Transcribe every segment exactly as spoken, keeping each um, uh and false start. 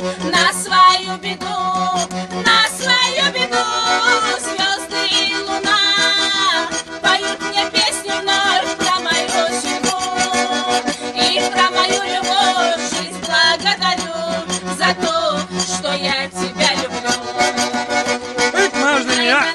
на свою беду, на свою беду. Звезды и луна поют мне песню вновь про мою судьбу и про мою любовь. Жизнь благодарю за то, что я тебя люблю. Можно не, а?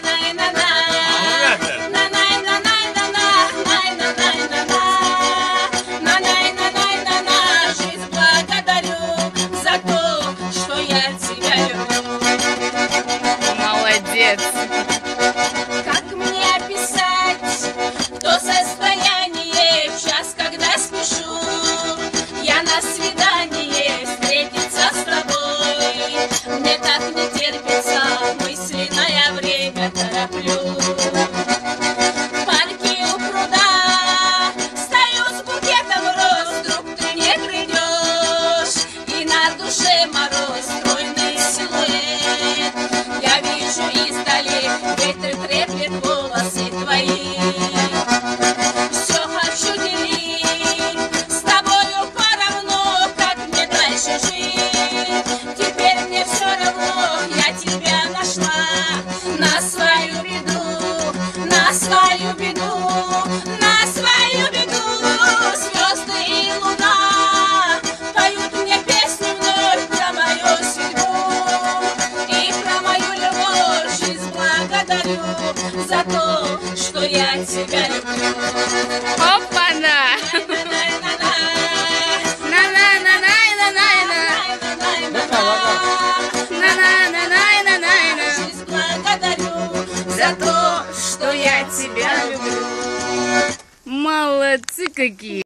Молодец! Как мне описать то состояние в час, когда спешу я на свидание встретиться с тобой? Мне так не терпится, мысленное время тороплю. Парки у пруда, стою с букетом роз, вдруг ты не придешь, и на душе мороз, стройный силуэт. Я вижу издали, ветер треплет волосы твои. Все хочу делить с тобою поровну, как мне дальше жить. Теперь мне все равно, я тебя нашла на свою беду, на свою беду, на свою беду. Звезды и луна поют мне песню вновь про мою судьбу и про мою любовь. Жизнь благодарю за то, что я тебя люблю. Опа-на! На-на-на-на-на-на-на. Жизнь благодарю За то, что я тебя люблю. Молодцы какие!